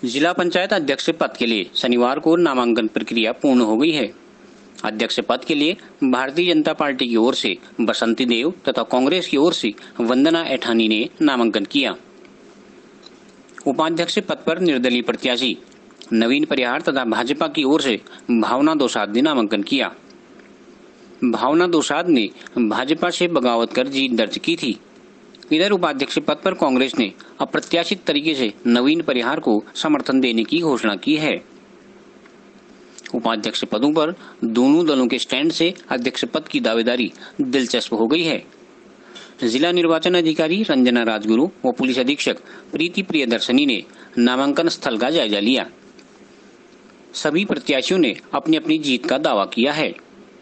जिला पंचायत अध्यक्ष पद के लिए शनिवार को नामांकन प्रक्रिया पूर्ण हो गई है। अध्यक्ष पद के लिए भारतीय जनता पार्टी की ओर से बसंती देव तथा कांग्रेस की ओर से वंदना ऐठानी ने नामांकन किया। उपाध्यक्ष पद पर निर्दलीय प्रत्याशी नवीन परिहार तथा भाजपा की ओर से भावना दोसाद ने नामांकन किया। भावना दोसाद ने भाजपा से बगावत कर जीत दर्ज की थी। इधर उपाध्यक्ष पद पर कांग्रेस ने अप्रत्याशित तरीके से नवीन परिहार को समर्थन देने की घोषणा की है। उपाध्यक्ष पदों पर दोनों दलों के स्टैंड से अध्यक्ष पद की दावेदारी दिलचस्प हो गई है। जिला निर्वाचन अधिकारी रंजना राजगुरु व पुलिस अधीक्षक प्रीति प्रियदर्शनी ने नामांकन स्थल का जायजा लिया। सभी प्रत्याशियों ने अपनी अपनी जीत का दावा किया है।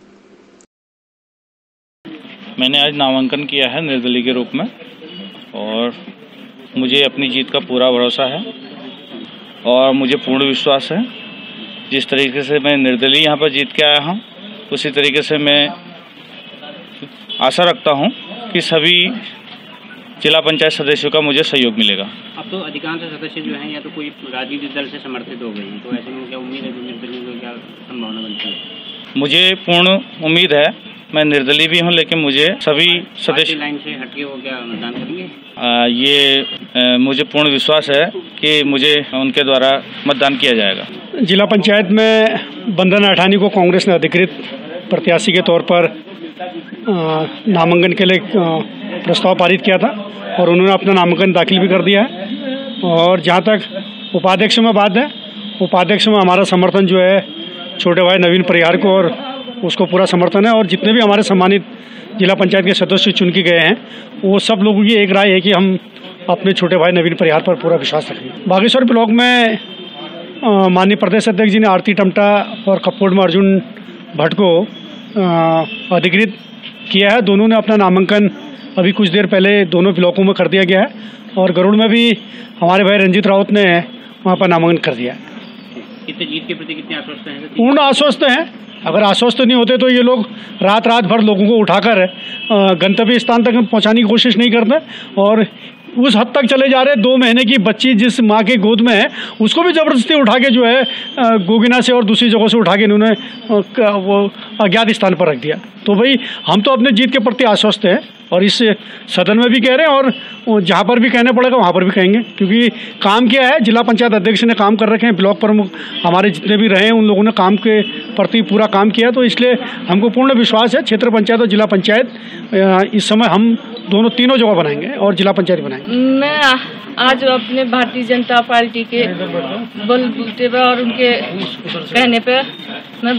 मैंने आज नामांकन किया है निर्दलीय के रूप में और मुझे अपनी जीत का पूरा भरोसा है और मुझे पूर्ण विश्वास है। जिस तरीके से मैं निर्दलीय यहाँ पर जीत के आया हूँ उसी तरीके से मैं आशा रखता हूँ कि सभी जिला पंचायत सदस्यों का मुझे सहयोग मिलेगा। अब तो अधिकांश सदस्य जो हैं या तो कोई राजनीतिक दल से समर्थित हो गए हैं, तो ऐसे में क्या उम्मीद है कि निर्दलीय को क्या संभावना बनती है? मुझे पूर्ण उम्मीद है। मैं निर्दलीय भी हूं, लेकिन मुझे सभी सदस्य लाइन से हटके वो क्या मतदान करेंगे? मुझे पूर्ण विश्वास है कि मुझे उनके द्वारा मतदान किया जाएगा। जिला पंचायत में वंदना ऐठानी को कांग्रेस ने अधिकृत प्रत्याशी के तौर पर नामांकन के लिए प्रस्ताव पारित किया था और उन्होंने अपना नामांकन दाखिल भी कर दिया है। और जहाँ तक उपाध्यक्ष में बात है, उपाध्यक्ष में हमारा समर्थन जो है छोटे भाई नवीन परिहार को और उसको पूरा समर्थन है। और जितने भी हमारे सम्मानित जिला पंचायत के सदस्य चुन के गए हैं वो सब लोगों की एक राय है कि हम अपने छोटे भाई नवीन परिहार पर पूरा विश्वास रखेंगे। बागेश्वर ब्लॉक में माननीय प्रदेश अध्यक्ष जी ने आरती टमटा और कपकोट में अर्जुन भट्ट को अधिकृत किया है। दोनों ने अपना नामांकन अभी कुछ देर पहले दोनों ब्लॉकों में कर दिया गया है और गरुड़ में भी हमारे भाई रंजीत राउत ने वहाँ पर नामांकन कर दिया है। कितने जीत के प्रति कितने आश्वस्त हैं? पूर्ण आश्वस्त हैं। अगर आश्वस्त नहीं होते तो ये लोग रात भर लोगों को उठाकर गंतव्य स्थान तक पहुंचाने की कोशिश नहीं करते और उस हद तक चले जा रहे। 2 महीने की बच्ची जिस माँ के गोद में है उसको भी ज़बरदस्ती उठा के जो है गोगिना से और दूसरी जगह से उठा के इन्होंने वो अज्ञात स्थान पर रख दिया। तो भाई हम तो अपने जीत के प्रति आश्वस्त हैं और इस सदन में भी कह रहे हैं और जहाँ पर भी कहना पड़ेगा वहाँ पर भी कहेंगे, क्योंकि काम किया है। जिला पंचायत अध्यक्ष ने काम कर रखे हैं, ब्लॉक प्रमुख हमारे जितने भी रहे हैं उन लोगों ने काम के प्रति पूरा काम किया। तो इसलिए हमको पूर्ण विश्वास है क्षेत्र पंचायत और जिला पंचायत इस समय हम तीनों जगह बनाएंगे और जिला पंचायत बनाएंगे। मैं आज अपने भारतीय जनता पार्टी के बलबूते पर और उनके कहने पर मैं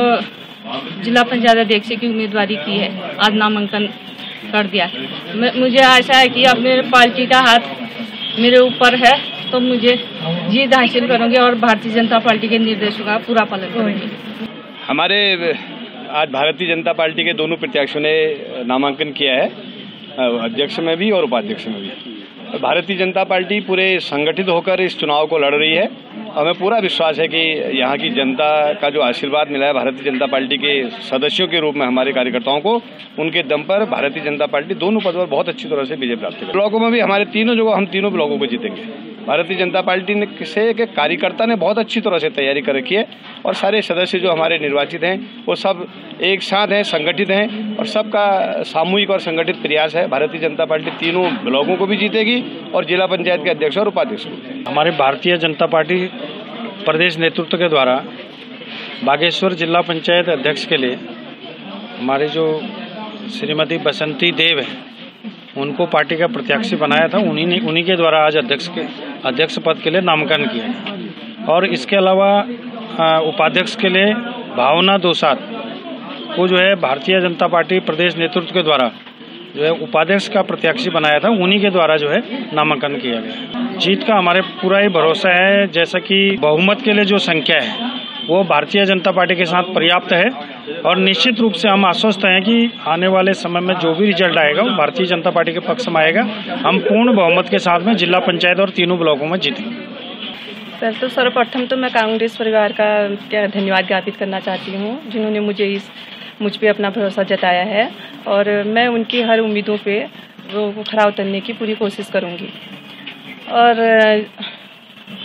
जिला पंचायत अध्यक्ष की उम्मीदवारी की है। आज नामांकन कर दिया। मुझे आशा है कि अब मेरे पार्टी का हाथ मेरे ऊपर है तो मुझे जीत हासिल करूंगी और भारतीय जनता पार्टी के निर्देशों का पूरा पालन करूंगी। हमारे आज भारतीय जनता पार्टी के दोनों प्रत्याशियों ने नामांकन किया है, अध्यक्ष में भी और उपाध्यक्ष में भी। भारतीय जनता पार्टी पूरे संगठित होकर इस चुनाव को लड़ रही है। हमें पूरा विश्वास है कि यहाँ की जनता का जो आशीर्वाद मिला है भारतीय जनता पार्टी के सदस्यों के रूप में हमारे कार्यकर्ताओं को, उनके दम पर भारतीय जनता पार्टी दोनों पद पर बहुत अच्छी तरह से विजय प्राप्त करेगी। ब्लॉकों में भी हमारे हम तीनों ब्लॉकों को जीतेंगे। भारतीय जनता पार्टी के कार्यकर्ता ने बहुत अच्छी तरह से तैयारी कर रखी है और सारे सदस्य जो हमारे निर्वाचित हैं वो सब एक साथ हैं, संगठित हैं और सबका सामूहिक और संगठित प्रयास है। भारतीय जनता पार्टी तीनों ब्लॉकों को भी जीतेगी और जिला पंचायत के अध्यक्ष और उपाध्यक्ष को। हमारे भारतीय जनता पार्टी प्रदेश नेतृत्व के द्वारा बागेश्वर जिला पंचायत अध्यक्ष के लिए हमारे जो श्रीमती बसंती देव है उनको पार्टी का प्रत्याशी बनाया था। उन्हीं के द्वारा आज अध्यक्ष पद के लिए नामांकन किया और इसके अलावा उपाध्यक्ष के लिए भावना दोसाद को जो है भारतीय जनता पार्टी प्रदेश नेतृत्व के द्वारा जो है उपाध्यक्ष का प्रत्याशी बनाया था। उन्हीं के द्वारा जो है नामांकन किया गया। जीत का हमारे पूरा ही भरोसा है। जैसा कि बहुमत के लिए जो संख्या है वो भारतीय जनता पार्टी के साथ पर्याप्त है और निश्चित रूप से हम आश्वस्त हैं कि आने वाले समय में जो भी रिजल्ट आएगा वो भारतीय जनता पार्टी के पक्ष में आएगा। हम पूर्ण बहुमत के साथ में जिला पंचायत और तीनों ब्लॉकों में जीतेंगे। तो सर्वप्रथम तो मैं कांग्रेस परिवार का धन्यवाद ज्ञापित करना चाहती हूँ जिन्होंने मुझ पे अपना भरोसा जताया है और मैं उनकी हर उम्मीदों पे वो खरा उतरने की पूरी कोशिश करूँगी। और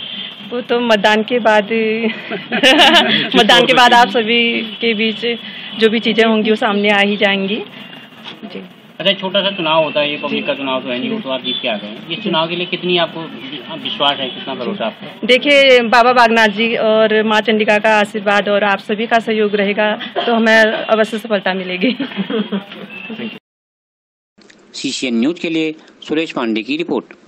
वो तो मतदान के बाद मतदान के बाद आप सभी के बीच जो भी चीज़ें होंगी वो सामने आ ही जाएंगी जी। अच्छा, छोटा सा चुनाव होता है, ये पब्लिक का चुनाव तो है नहीं, वो तो आप जीत के आ गए हैं। इस चुनाव के लिए कितनी आपको विश्वास है, कितना भरोसा आपको? देखिए, बाबा बागनाथ जी और माँ चंडिका का आशीर्वाद और आप सभी का सहयोग रहेगा तो हमें अवश्य सफलता मिलेगी। CCN न्यूज के लिए सुरेश पांडे की रिपोर्ट।